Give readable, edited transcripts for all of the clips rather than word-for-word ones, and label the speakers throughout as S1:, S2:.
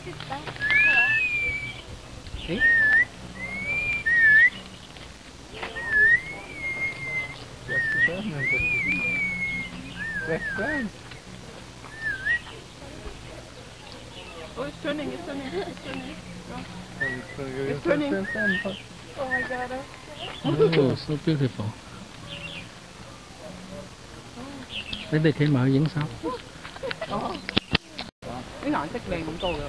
S1: See?
S2: Oh, it's turning, it's turning, it's turning. It's turning. Oh my god.
S1: Oh, so beautiful. Đến đây thêm mạo diễn sao?
S2: Cái顏色靚咁多嘅。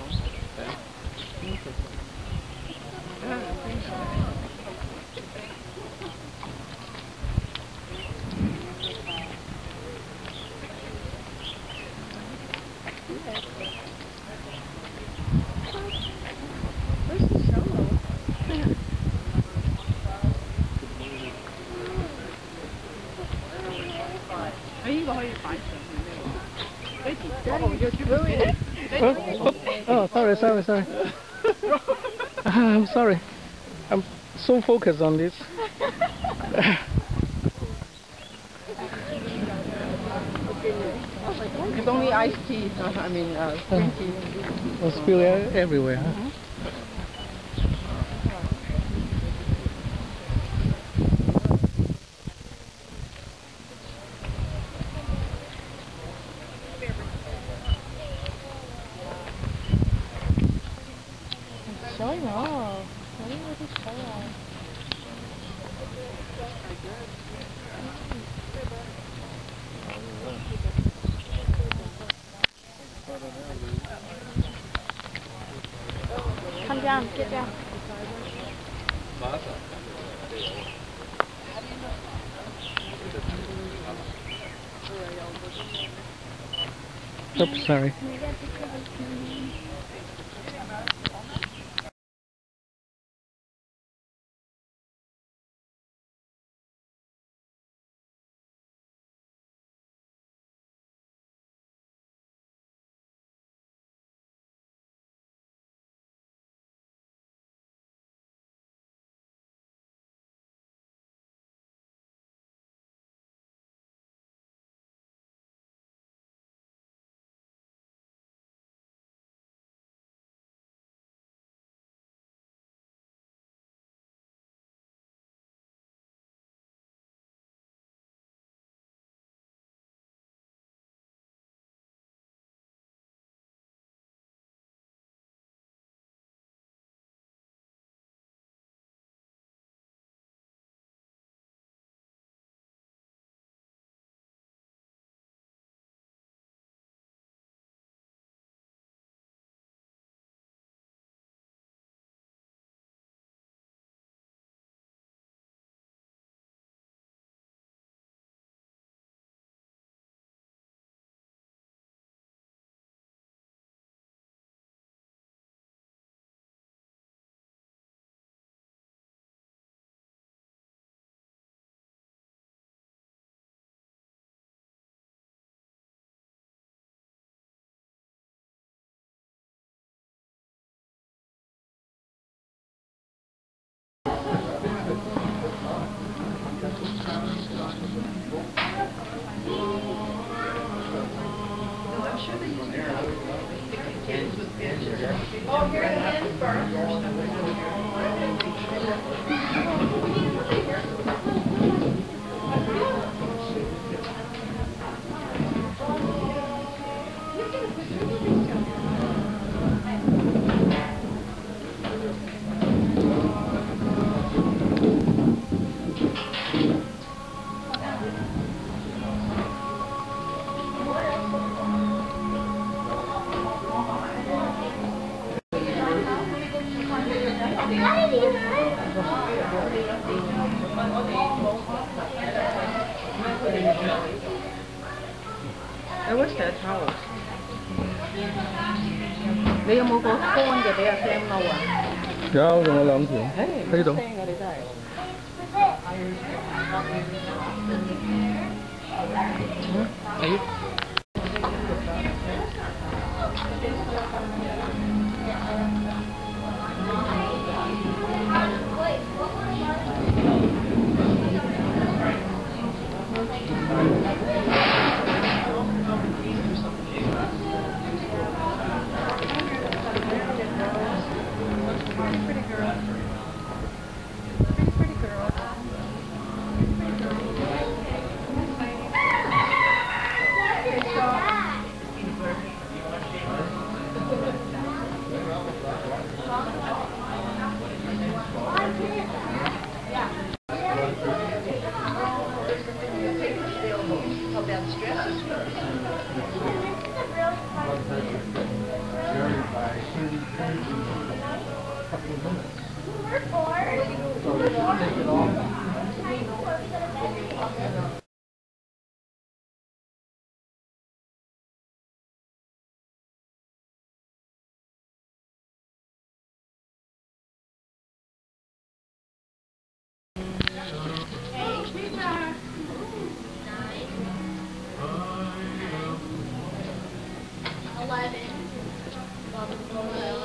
S1: Oh, sorry. I'm sorry. I'm so focused on this.
S2: It's only iced tea. I mean, green tea.
S1: Will spill everywhere. Huh?
S2: Showing off. Really show off. Come down, get down.
S1: Oops, sorry.
S2: Oh, here it is first. I wish that towel. 你有冇個乾嘅俾阿 Sam 撈啊？
S1: 有，仲有兩條喺度。
S2: 聲啊！你真係。
S3: Eleven.